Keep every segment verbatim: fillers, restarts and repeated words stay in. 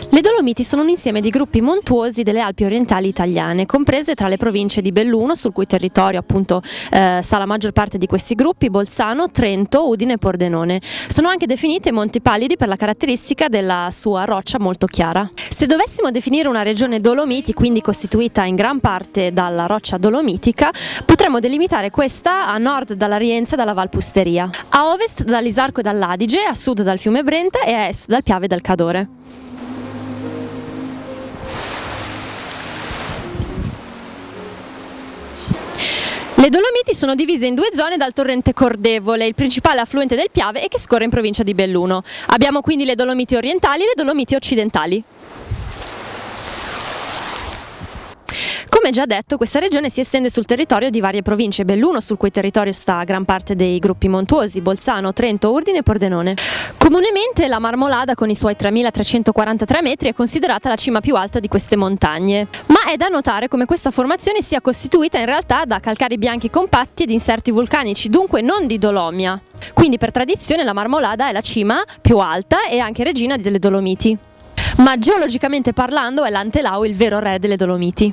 Le Dolomiti sono un insieme di gruppi montuosi delle Alpi orientali italiane, comprese tra le province di Belluno, sul cui territorio appunto eh, sta la maggior parte di questi gruppi, Bolzano, Trento, Udine e Pordenone. Sono anche definite Monti Pallidi per la caratteristica della sua roccia molto chiara. Se dovessimo definire una regione Dolomiti, quindi costituita in gran parte dalla roccia dolomitica, potremmo delimitare questa a nord dalla Rienza e dalla Val Pusteria, a ovest dall'Isarco e dall'Adige, a sud dal fiume Brenta e a est dal Piave e dal Cadore. Le Dolomiti sono divise in due zone dal torrente Cordevole, il principale affluente del Piave e che scorre in provincia di Belluno. Abbiamo quindi le Dolomiti orientali e le Dolomiti occidentali. Come già detto, questa regione si estende sul territorio di varie province: Belluno, sul cui territorio sta gran parte dei gruppi montuosi, Bolzano, Trento, Udine e Pordenone. Comunemente la Marmolada, con i suoi tremilatrecentoquarantatré metri, è considerata la cima più alta di queste montagne. Ma è da notare come questa formazione sia costituita in realtà da calcari bianchi compatti ed inserti vulcanici, dunque non di dolomia. Quindi per tradizione la Marmolada è la cima più alta e anche regina delle Dolomiti. Ma geologicamente parlando è l'Antelau il vero re delle Dolomiti.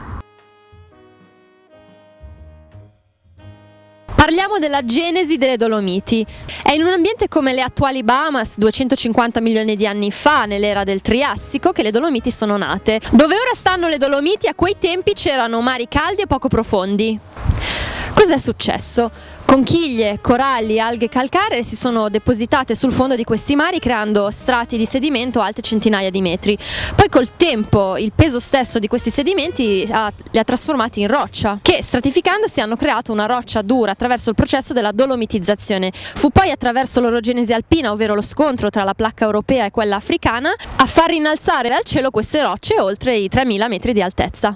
Parliamo della genesi delle Dolomiti. È in un ambiente come le attuali Bahamas, duecentocinquanta milioni di anni fa, nell'era del Triassico, che le Dolomiti sono nate. Dove ora stanno le Dolomiti, a quei tempi c'erano mari caldi e poco profondi. Cos'è successo? Conchiglie, coralli, alghe calcaree si sono depositate sul fondo di questi mari, creando strati di sedimento alte centinaia di metri. Poi col tempo il peso stesso di questi sedimenti ha, li ha trasformati in roccia, che stratificandosi hanno creato una roccia dura attraverso il processo della dolomitizzazione. Fu poi attraverso l'orogenesi alpina, ovvero lo scontro tra la placca europea e quella africana, a far rinalzare dal cielo queste rocce oltre i tremila metri di altezza.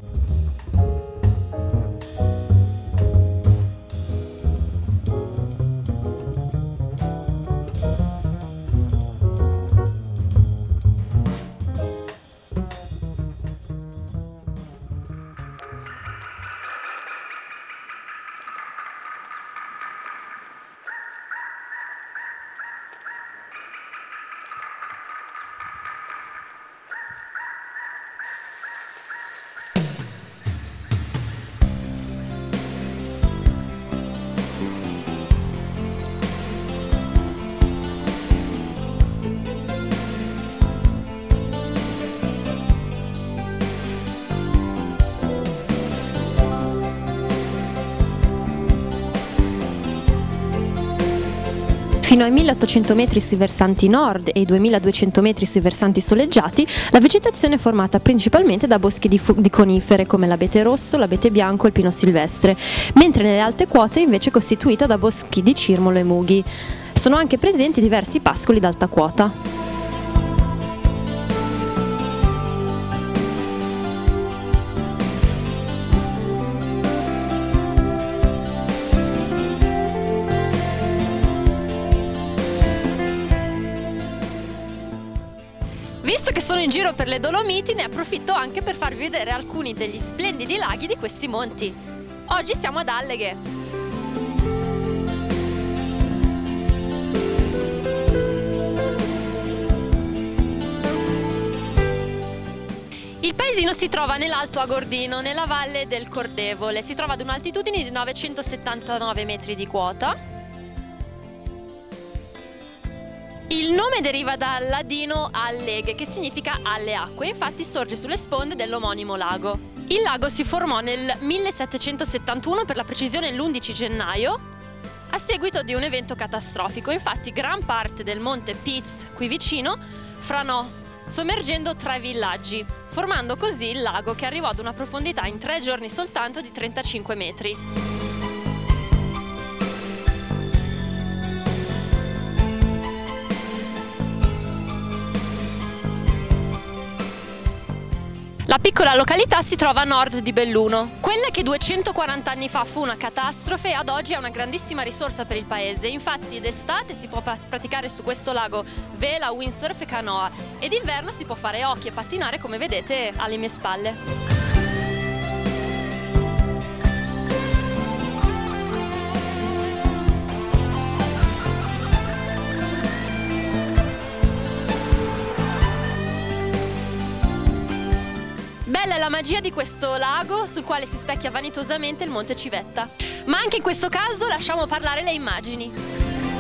Fino ai milleottocento metri sui versanti nord e ai duemiladuecento metri sui versanti soleggiati, la vegetazione è formata principalmente da boschi di, di conifere come l'abete rosso, l'abete bianco e il pino silvestre, mentre nelle alte quote è invece costituita da boschi di cirmolo e mughi. Sono anche presenti diversi pascoli d'alta quota. Visto che sono in giro per le Dolomiti, ne approfitto anche per farvi vedere alcuni degli splendidi laghi di questi monti. Oggi siamo ad Alleghe. Il paesino si trova nell'Alto Agordino, nella valle del Cordevole. Si trova ad un'altitudine di novecentosettantanove metri di quota. Il nome deriva dal ladino alleghe, che significa alle acque, infatti sorge sulle sponde dell'omonimo lago. Il lago si formò nel millesettecentosettantuno, per la precisione l'undici gennaio, a seguito di un evento catastrofico. Infatti gran parte del monte Piz, qui vicino, franò, sommergendo tre villaggi, formando così il lago, che arrivò ad una profondità in tre giorni soltanto di trentacinque metri. La piccola località si trova a nord di Belluno. Quella che duecentoquaranta anni fa fu una catastrofe, ad oggi è una grandissima risorsa per il paese. Infatti d'estate si può praticare su questo lago vela, windsurf e canoa, e d'inverno si può fare hockey e pattinare, come vedete alle mie spalle. magia di questo lago sul quale si specchia vanitosamente il Monte Civetta. Ma anche in questo caso lasciamo parlare le immagini.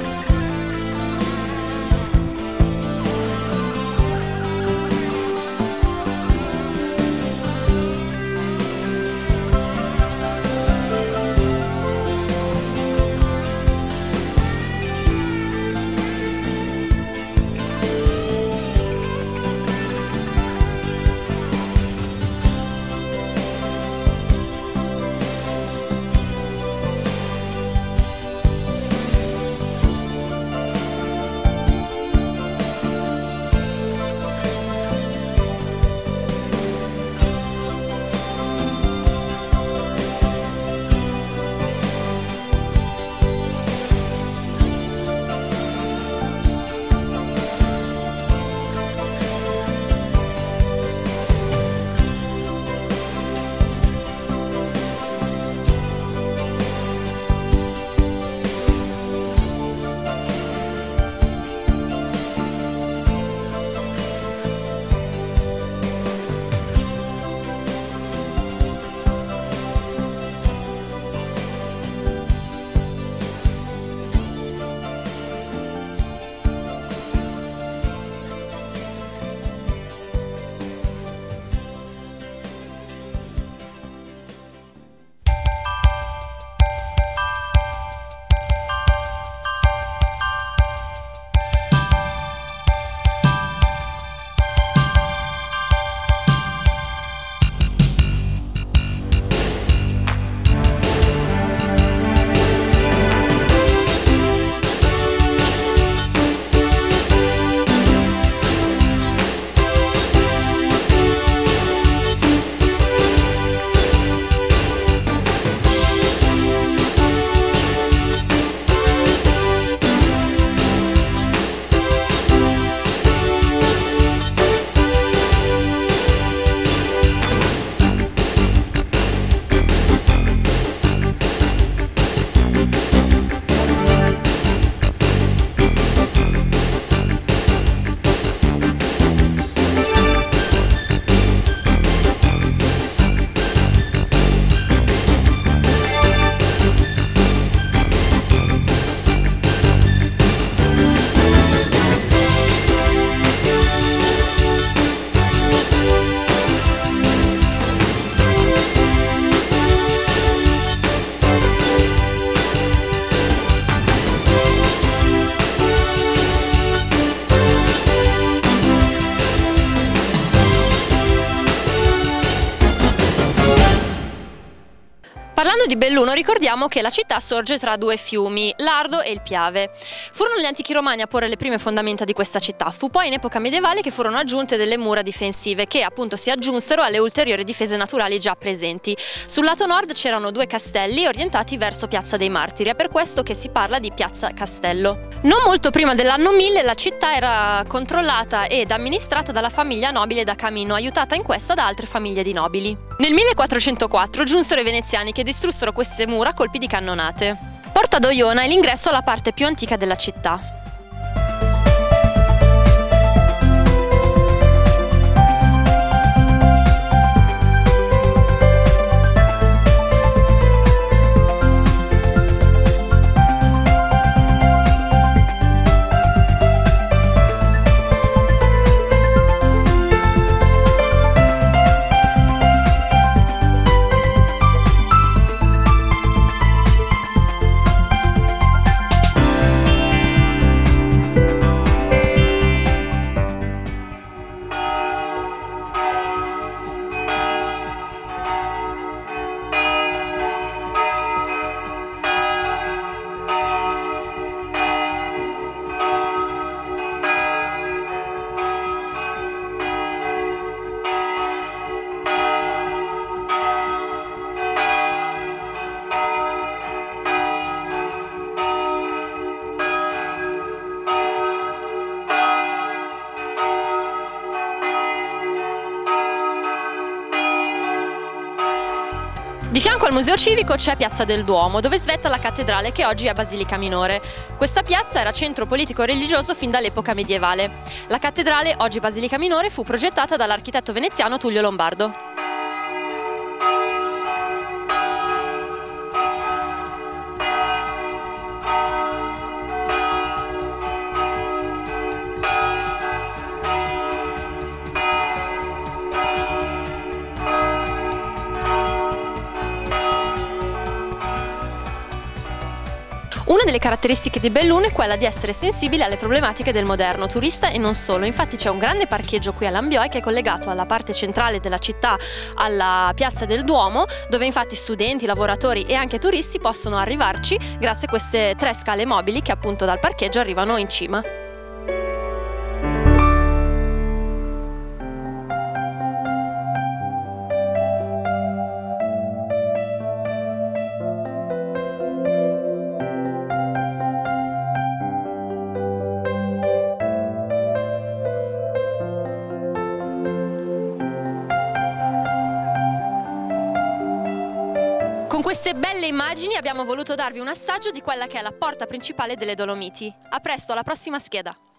Parlando di Belluno, ricordiamo che la città sorge tra due fiumi, l'Ardo e il Piave. Furono gli antichi romani a porre le prime fondamenta di questa città. Fu poi in epoca medievale che furono aggiunte delle mura difensive che appunto si aggiunsero alle ulteriori difese naturali già presenti. Sul lato nord c'erano due castelli orientati verso Piazza dei Martiri, è per questo che si parla di Piazza Castello. Non molto prima dell'anno mille la città era controllata ed amministrata dalla famiglia nobile da Camino, aiutata in questa da altre famiglie di nobili. Nel millequattrocentoquattro giunsero i veneziani che distrussero queste mura a colpi di cannonate. Porta d'Oiona è l'ingresso alla parte più antica della città. Di fianco al Museo Civico c'è Piazza del Duomo, dove svetta la cattedrale che oggi è Basilica Minore. Questa piazza era centro politico-religioso fin dall'epoca medievale. La cattedrale, oggi Basilica Minore, fu progettata dall'architetto veneziano Tullio Lombardo. Una delle caratteristiche di Belluno è quella di essere sensibile alle problematiche del moderno turista e non solo. Infatti c'è un grande parcheggio qui a Lambioi che è collegato alla parte centrale della città, alla piazza del Duomo, dove infatti studenti, lavoratori e anche turisti possono arrivarci grazie a queste tre scale mobili che appunto dal parcheggio arrivano in cima. Con queste belle immagini abbiamo voluto darvi un assaggio di quella che è la porta principale delle Dolomiti. A presto, alla prossima scheda!